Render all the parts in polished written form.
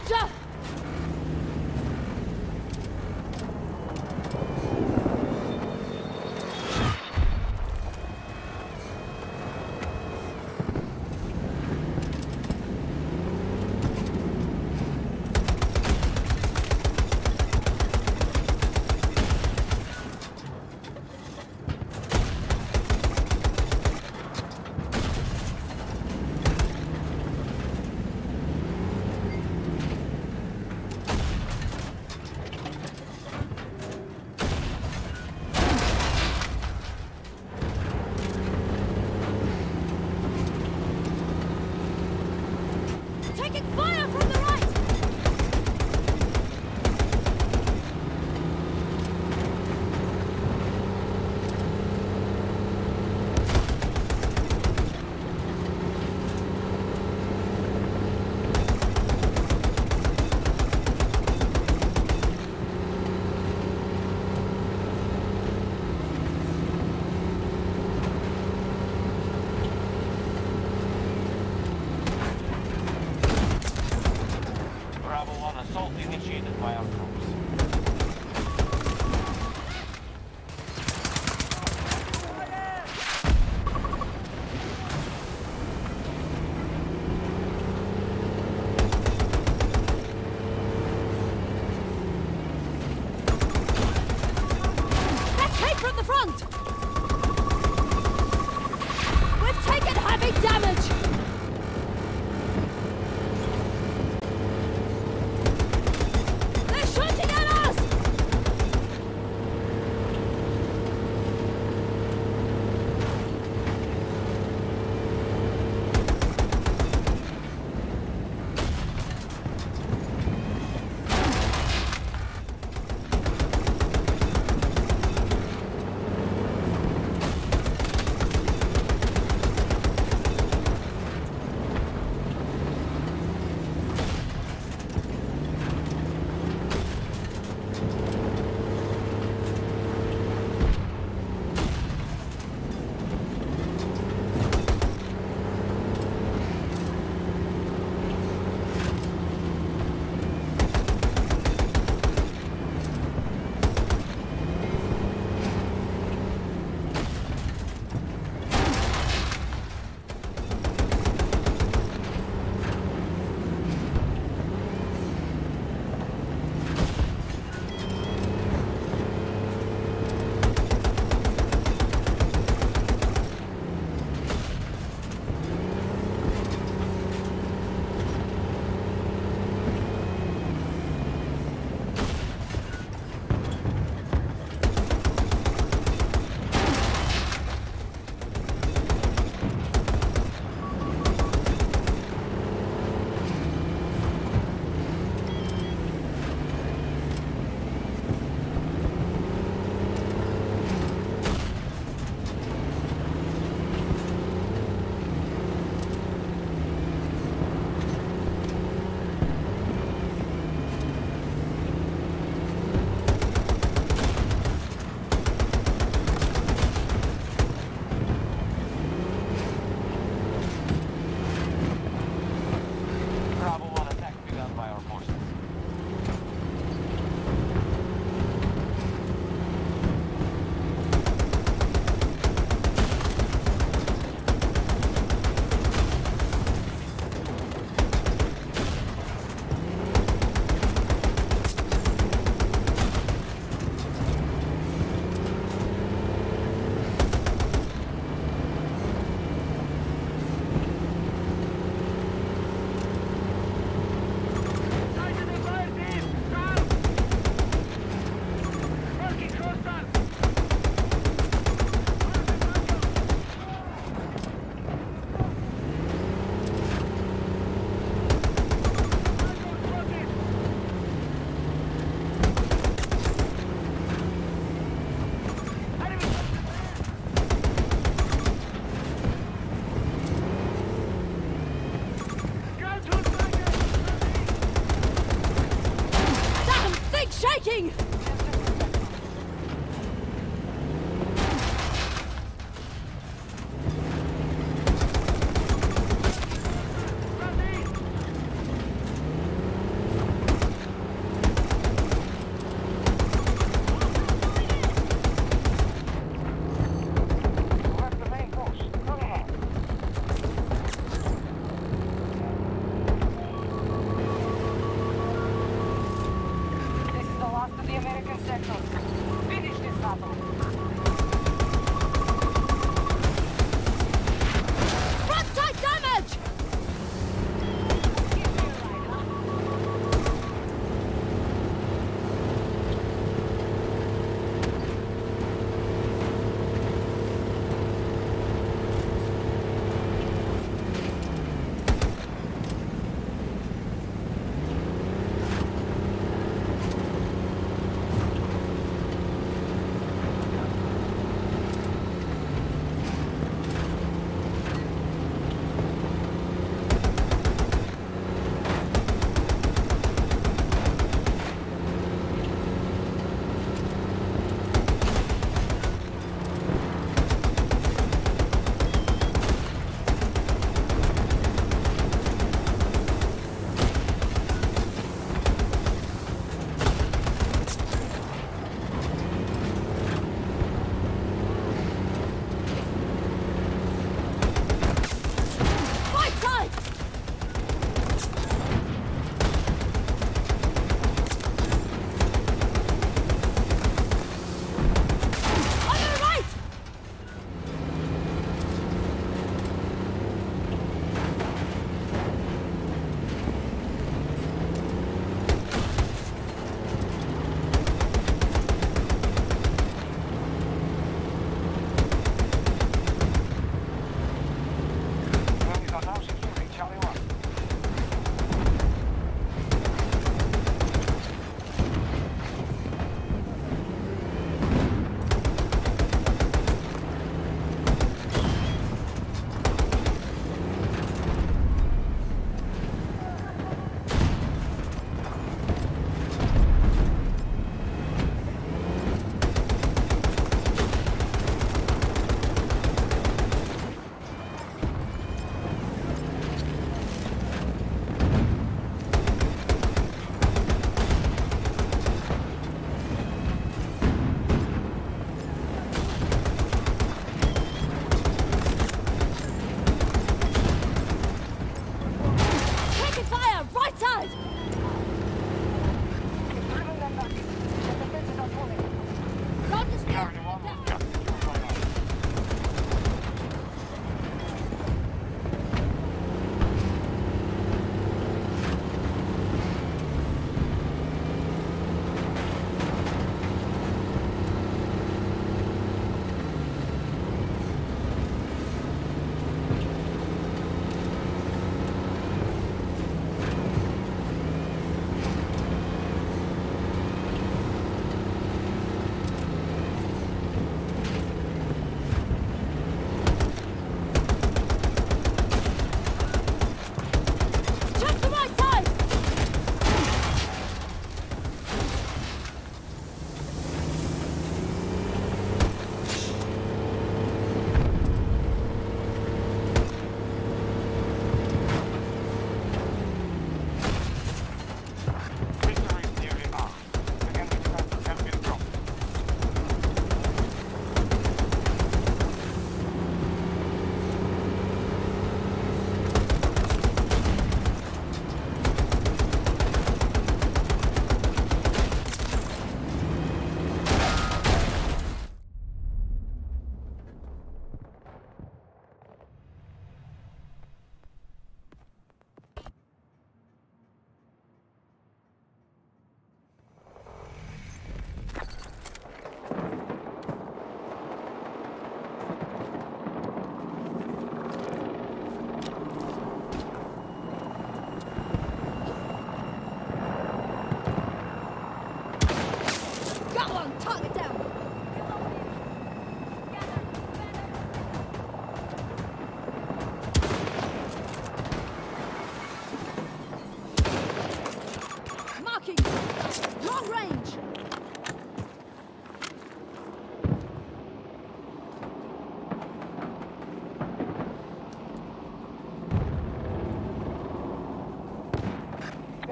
Jump!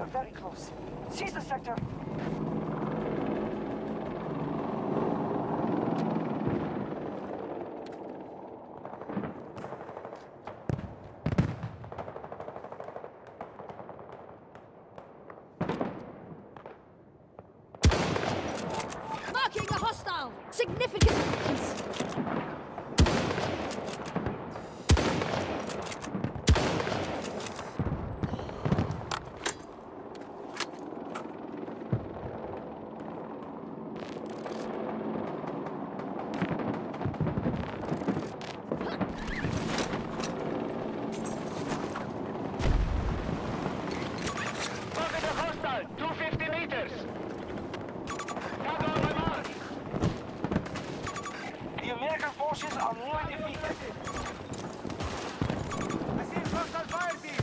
very close. Seize the sector. Marking a hostile! Significant distance! Target a hostile, 250 meters. Tag on my mark. The American forces are nearly defeated. I see hostile fire team!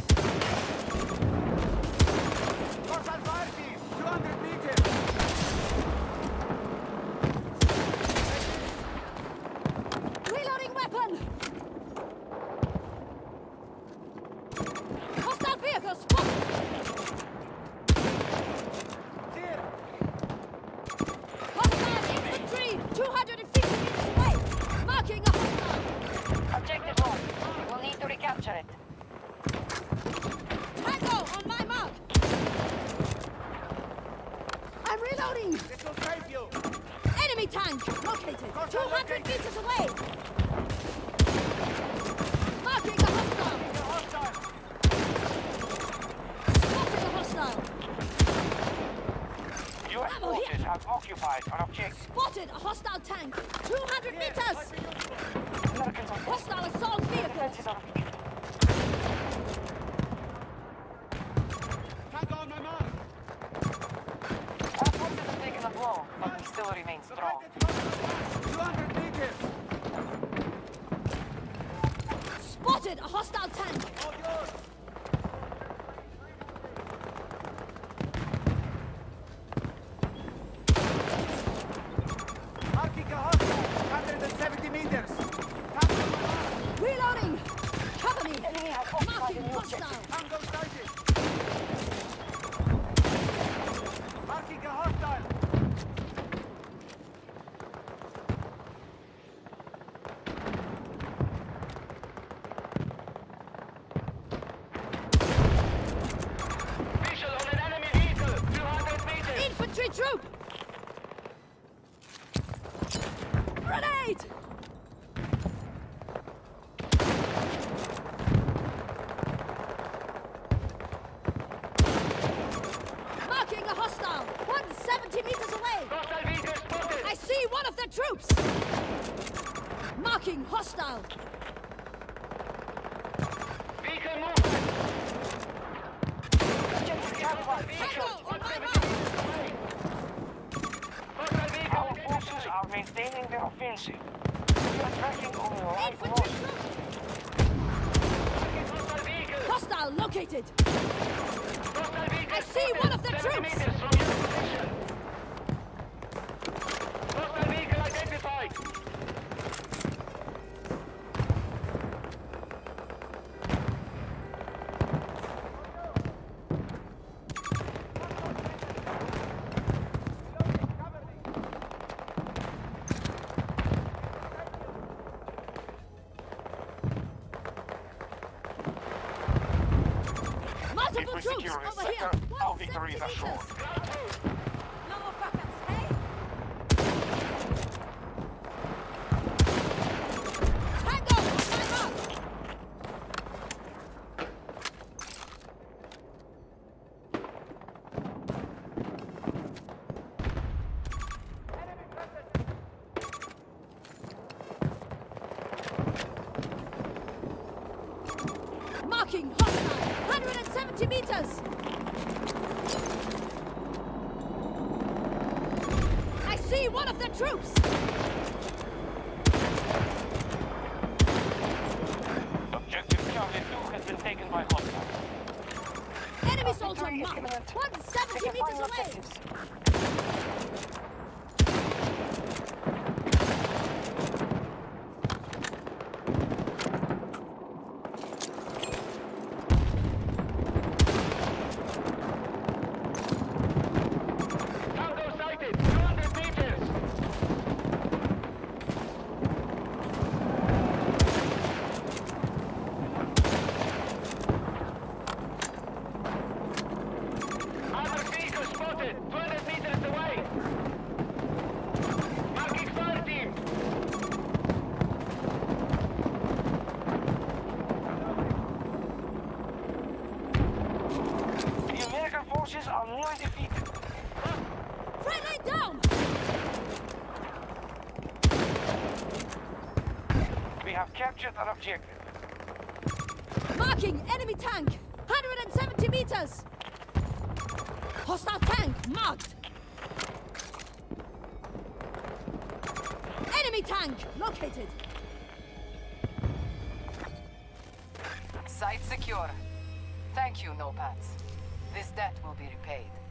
Hostile fire team! 200 meters! Reloading weapon! Hostile vehicle spotted! Clear! Hostile infantry! 250 meters away! Marking a hostile! Objective home. We'll need to recapture it. Tango on my mark! I'm reloading! This will save you! Enemy tank located! 200 meters away! Marking a hostile! You're hostile! Spotted a hostile! U.S. Ammo here. forces have occupied an objective. Spotted a hostile tank! 200 meters! Americans are Hostile assault vehicle! defenses are Tag on my mark! Our forces have taken a blow, but we still remain strong. Located hostile tank! 200 meters! Spotted a hostile tank! All yours! Marking a hostile! 170 meters! Tag on my mark! Reloading! Cover me! Enemy has occupied Marking a new objective. hostile! Tango sighted! Marking a hostile! Visual on an enemy vehicle, 200 meters. Infantry troop! Grenade! Marking a hostile! 170 meters away! Hostile vehicle spotted. I see one of their troops! Marking hostile! Vehicle movement. Objective Charlie 1. Tango on my mark! Hostile vehicle Our forces are maintaining their offensive. We are tracking on the right Infantry course. troop! Hostile vehicle. Hostile located! Hostile vehicle I see one of their 70 troops. meters from your position. Hostile vehicle identified. If Multiple we troops secure this over here! sector, our 170 victory is assured. meters. No more backups, hey? Tango on my mark! Marking hostile! 170 meters! I see one of their troops! Objective Charlie 2 has been taken by hostiles. Enemy soldier Victory is marked! imminent. 170 Taking meters final away! objectives. forces are nearly defeated. Friendly down! We have captured an objective. Marking enemy tank! 170 meters! Hostile tank marked! Enemy tank located! Site secure. Thank you, Nopads. This debt will be repaid.